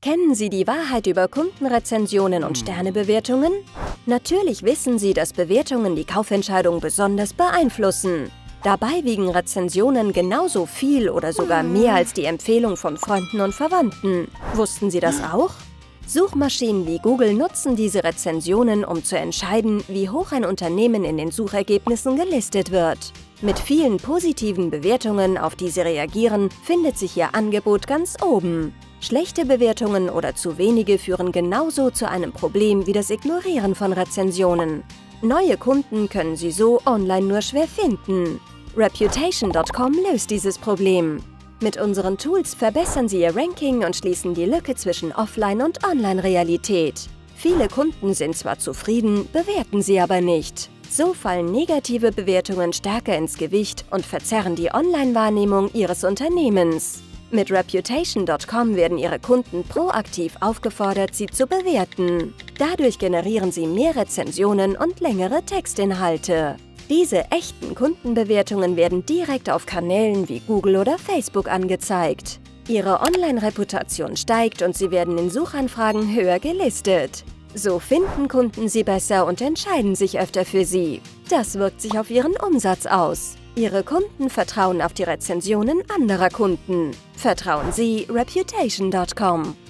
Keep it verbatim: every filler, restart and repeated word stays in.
Kennen Sie die Wahrheit über Kundenrezensionen und Sternebewertungen? Natürlich wissen Sie, dass Bewertungen die Kaufentscheidung besonders beeinflussen. Dabei wiegen Rezensionen genauso viel oder sogar mehr als die Empfehlung von Freunden und Verwandten. Wussten Sie das auch? Suchmaschinen wie Google nutzen diese Rezensionen, um zu entscheiden, wie hoch ein Unternehmen in den Suchergebnissen gelistet wird. Mit vielen positiven Bewertungen, auf die Sie reagieren, findet sich Ihr Angebot ganz oben. Schlechte Bewertungen oder zu wenige führen genauso zu einem Problem wie das Ignorieren von Rezensionen. Neue Kunden können Sie so online nur schwer finden. Reputation Punkt com löst dieses Problem. Mit unseren Tools verbessern Sie Ihr Ranking und schließen die Lücke zwischen Offline- und Online-Realität. Viele Kunden sind zwar zufrieden, bewerten sie aber nicht. So fallen negative Bewertungen stärker ins Gewicht und verzerren die Online-Wahrnehmung Ihres Unternehmens. Mit Reputation Punkt com werden Ihre Kunden proaktiv aufgefordert, sie zu bewerten. Dadurch generieren Sie mehr Rezensionen und längere Textinhalte. Diese echten Kundenbewertungen werden direkt auf Kanälen wie Google oder Facebook angezeigt. Ihre Online-Reputation steigt und Sie werden in Suchanfragen höher gelistet. So finden Kunden Sie besser und entscheiden sich öfter für Sie. Das wirkt sich auf Ihren Umsatz aus. Ihre Kunden vertrauen auf die Rezensionen anderer Kunden. Vertrauen Sie Reputation Punkt com.